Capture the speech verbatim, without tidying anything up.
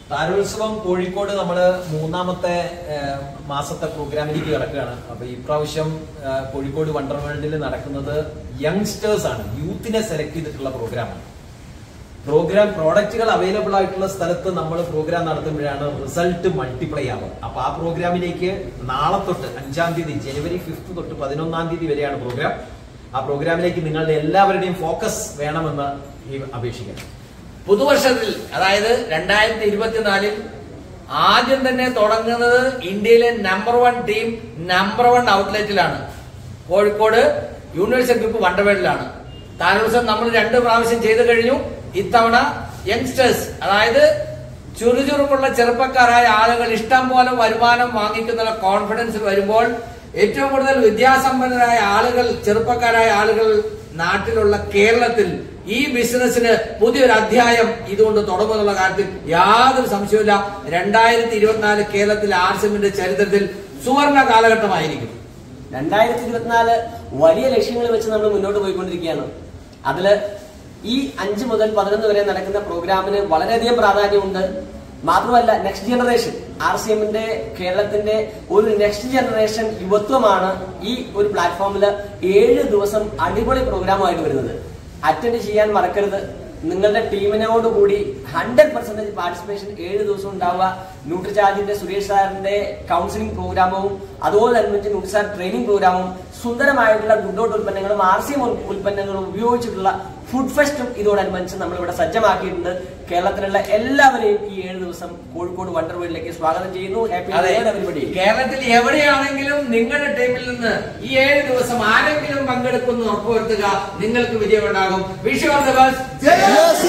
താരോത്സവം കോഴിക്കോട് നമ്മള് മൂന്നാമത്തെ മാസത്തെ പ്രോഗ്രാമിലേക്ക് കിടക്കുകയാണ്. അപ്പൊ ഇപ്രാവശ്യം കോഴിക്കോട് വണ്ടർ വേൾഡിൽ നടക്കുന്നത് യങ്സ്റ്റേഴ്സ് ആണ്, യൂത്തിനെ സെലക്ട് ചെയ്തിട്ടുള്ള പ്രോഗ്രാമാണ്. പ്രോഗ്രാം പ്രോഡക്റ്റുകൾ അവൈലബിൾ ആയിട്ടുള്ള സ്ഥലത്ത് നമ്മൾ പ്രോഗ്രാം നടത്തുമ്പോഴാണ് റിസൾട്ട് മൾട്ടിപ്ലൈ ആവുക. അപ്പൊ ആ പ്രോഗ്രാമിലേക്ക് നാളെ തൊട്ട് അഞ്ചാം തീയതി ജനുവരി ഫിഫ്ത് തൊട്ട് പതിനൊന്നാം തീയതി വരെയാണ് പ്രോഗ്രാം. ആ പ്രോഗ്രാമിലേക്ക് നിങ്ങളുടെ എല്ലാവരുടെയും ഫോക്കസ് വേണമെന്ന് അപേക്ഷിക്കണം. പുതുവർഷത്തിൽ അതായത് രണ്ടായിരത്തി ഇരുപത്തിനാലിൽ ആദ്യം തന്നെ തുടങ്ങുന്നത് ഇന്ത്യയിലെ number one team number one ഔട്ട്ലെറ്റിലാണ്, കോഴിക്കോട് യൂണിവേഴ്സൽ ഗ്രൂപ്പ് വണ്ടർവേൾഡിലാണ്. താലോത്സവം നമ്മൾ രണ്ട് പ്രാവശ്യം ചെയ്തു കഴിഞ്ഞു. ഇത്തവണ യങ്സ്റ്റേഴ്സ് അതായത് ചുറുചുറുക്കുള്ള ചെറുപ്പക്കാരായ ആളുകൾ ഇഷ്ടം പോലെ വരുമാനം വാങ്ങിക്കുന്ന കോൺഫിഡൻസ് വരുമ്പോൾ ഏറ്റവും കൂടുതൽ വിദ്യാസമ്പന്നരായ ആളുകൾ ചെറുപ്പക്കാരായ ആളുകൾ നാട്ടിലുള്ള കേരളത്തിൽ ഈ ബിസിനസിന് പുതിയൊരു അധ്യായം ഇതുകൊണ്ട് തുടങ്ങുന്നുള്ള കാര്യത്തിൽ യാതൊരു സംശയവുമില്ല. രണ്ടായിരത്തി ഇരുപത്തിനാല് കേരളത്തിലെ ആർസിഎമ്മിന്റെ ചരിത്രത്തിൽ സുവർണ കാലഘട്ടമായിരിക്കും. രണ്ടായിരത്തി ഇരുപത്തിനാല് വലിയ ലക്ഷ്യങ്ങൾ വെച്ച് നമ്മൾ മുന്നോട്ട് പോയിക്കൊണ്ടിരിക്കുകയാണ്. അതില് ഈ അഞ്ച് മുതൽ പതിനൊന്ന് വരെ നടക്കുന്ന പ്രോഗ്രാമിന് വളരെയധികം പ്രാധാന്യമുണ്ട്. മാത്രമല്ല നെക്സ്റ്റ് ജനറേഷൻ ആർ സി എമ്മിന്റെ കേരളത്തിന്റെ ഒരു നെക്സ്റ്റ് ജനറേഷൻ യുവത്വമാണ് ഈ ഒരു പ്ലാറ്റ്ഫോമിൽ ഏഴ് ദിവസം അടിപൊളി പ്രോഗ്രാമായിട്ട് വരുന്നത്. അറ്റൻഡ് ചെയ്യാൻ മറക്കരുത്. നിങ്ങളുടെ ടീമിനോടുകൂടി ഹൺഡ്രഡ് പെർസെന്റേജ് പാർട്ടിസിപ്പേഷൻ ഏഴ് ദിവസം ഉണ്ടാവുക. ന്യൂട്രിചാർജിന്റെ സുരേഷ് സാറിന്റെ കൗൺസിലിംഗ് പ്രോഗ്രാമും അതോടനുബന്ധിച്ച് ന്യൂട്രിചാർ ട്രെയിനിങ് പ്രോഗ്രാമും സുന്ദരമായിട്ടുള്ള ഗുഡോട്ട് ഉൽപ്പന്നങ്ങളും ആർ സി എം ഉൽപ്പന്നങ്ങളും ഉപയോഗിച്ചിട്ടുള്ള ഫുഡ് ഫെസ്റ്റും ഇതോടനുബന്ധിച്ച് നമ്മളിവിടെ സജ്ജമാക്കിയിട്ടുണ്ട്. കേരളത്തിലുള്ള എല്ലാവരെയും ഈ ഏഴ് ദിവസം കോഴിക്കോട് വണ്ടർ വേൾഡിലേക്ക് സ്വാഗതം ചെയ്യുന്നു. Happy everybody. കേരളത്തിൽ എവിടെയാണെങ്കിലും നിങ്ങളുടെ ടീമിൽ നിന്ന് ഈ ഏഴ് ദിവസം ആരെങ്കിലും പങ്കെടുക്കുന്നു ഉറപ്പുവരുത്തുക. നിങ്ങൾക്ക് വിജയമുണ്ടാകും. Wish you all the best.